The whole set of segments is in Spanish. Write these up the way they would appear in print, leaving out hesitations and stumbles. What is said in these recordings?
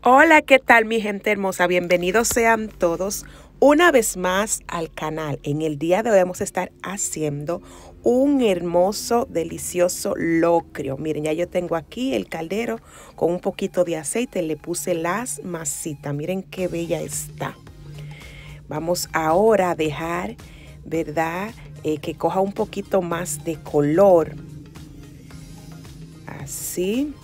Hola, ¿qué tal mi gente hermosa? Bienvenidos sean todos una vez más al canal. En el día de hoy vamos a estar haciendo un hermoso, delicioso locrio. Miren, ya yo tengo aquí el caldero con un poquito de aceite. Le puse las masitas. Miren qué bella está. Vamos ahora a dejar, ¿verdad? Que coja un poquito más de color. Así.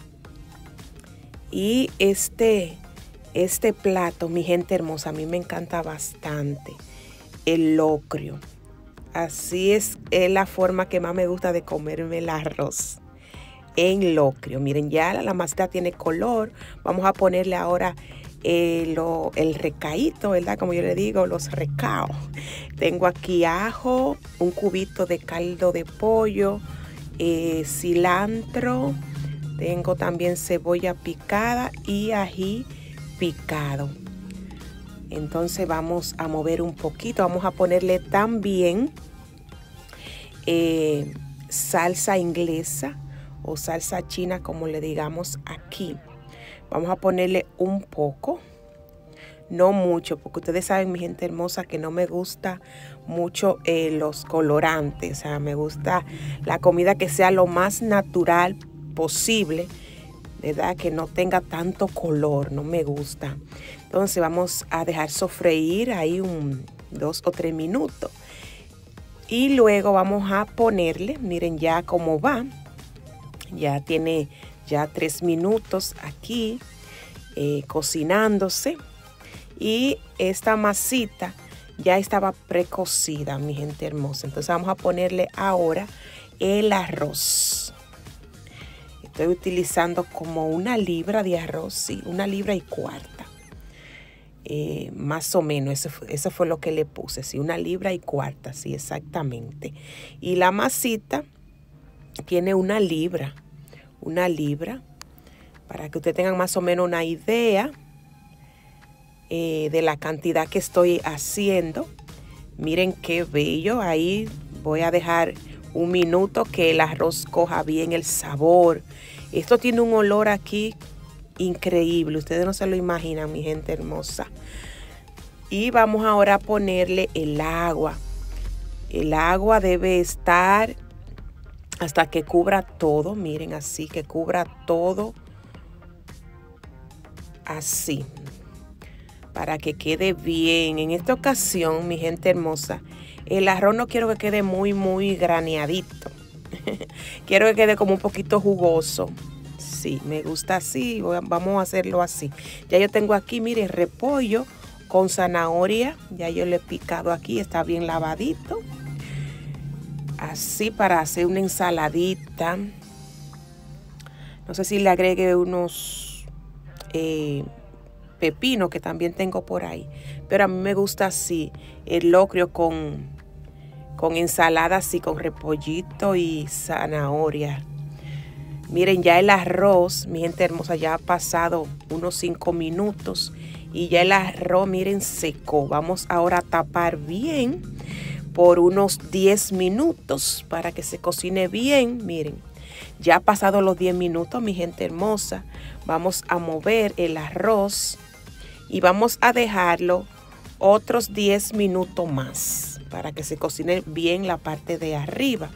Y este plato, mi gente hermosa, a mí me encanta bastante. El locrio. Así es la forma que más me gusta de comerme el arroz. En locrio. Miren, ya la masita tiene color. Vamos a ponerle ahora el recaíto, ¿verdad? Como yo le digo, los recaos. Tengo aquí ajo, un cubito de caldo de pollo, cilantro. Tengo también cebolla picada y ají picado. Entonces vamos a mover un poquito. Vamos a ponerle también salsa inglesa o salsa china, como le digamos aquí. Vamos a ponerle un poco, no mucho, porque ustedes saben, mi gente hermosa, que no me gusta mucho los colorantes. O sea, me gusta la comida que sea lo más natural posible, ¿verdad? Que no tenga tanto color, no me gusta. Entonces vamos a dejar sofreír ahí 2 o 3 minutos. Y luego vamos a ponerle, miren ya cómo va. Ya tiene 3 minutos aquí cocinándose. Y esta masita ya estaba precocida, mi gente hermosa. Entonces vamos a ponerle ahora el arroz. Estoy utilizando como 1 libra de arroz, sí, 1,25 libras. Más o menos, eso fue lo que le puse, sí, 1,25 libras, sí, exactamente. Y la masita tiene 1 libra, para que ustedes tengan más o menos una idea de la cantidad que estoy haciendo. Miren qué bello. Ahí voy a dejar 1 minuto que el arroz coja bien el sabor. Esto tiene un olor aquí increíble. Ustedes no se lo imaginan, mi gente hermosa. Y vamos ahora a ponerle el agua. El agua debe estar hasta que cubra todo. Miren, así, que cubra todo. Así. Para que quede bien. En esta ocasión, mi gente hermosa, el arroz no quiero que quede muy graneadito. Quiero que quede como un poquito jugoso. Sí, me gusta así. Vamos a hacerlo así. Ya yo tengo aquí, miren, repollo con zanahoria. Ya yo le he picado aquí. Está bien lavadito. Así para hacer una ensaladita. No sé si le agregue unos pepinos que también tengo por ahí. Pero a mí me gusta así. El locrio con ensalada así, con repollito y zanahoria. Miren, ya el arroz, mi gente hermosa, ya ha pasado unos 5 minutos. Y ya el arroz, miren, secó. Vamos ahora a tapar bien por unos 10 minutos para que se cocine bien. Miren, ya ha pasado los 10 minutos, mi gente hermosa. Vamos a mover el arroz y vamos a dejarlo otros 10 minutos más para que se cocine bien la parte de arriba.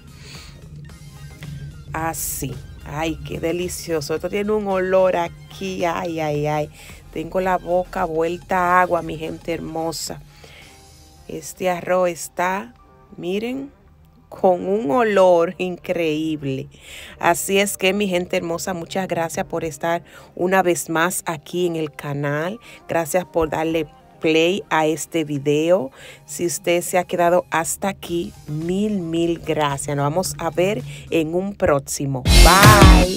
Así. Ay, qué delicioso. Esto tiene un olor aquí. Ay. Tengo la boca vuelta a agua, mi gente hermosa. Este arroz está, miren, con un olor increíble. Así es que, mi gente hermosa, muchas gracias por estar una vez más aquí en el canal. Gracias por darle play a este video. Si usted se ha quedado hasta aquí, mil gracias. Nos vamos a ver en un próximo. Bye.